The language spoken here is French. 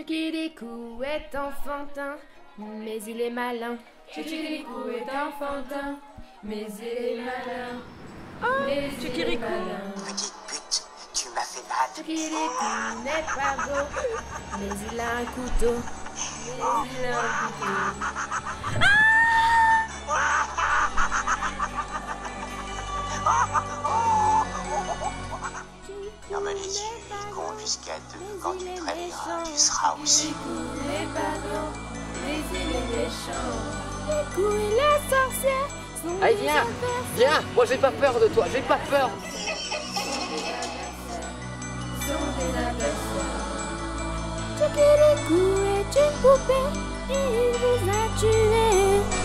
Kirikou est enfantin, mais il est malin. Kirikou est enfantin, mais il est malin. Oh, Mais il est malin. Petite pute, tu m'as fait mal. Kirikou n'est pas beau, mais il a un couteau. Mais il a un couteau. Non mais les yeux, ils comptent jusqu'à 2. Quand tu te réveilleras, tu seras aussi. Kirikou n'est pas blanc, mais il est méchant. Kirikou et la sorcière sont Allez, des viens, adversaires. viens. Moi, j'ai pas peur de toi. J'ai pas peur. Sont des adversaires. Kirikou est une poupée et il vous a tué.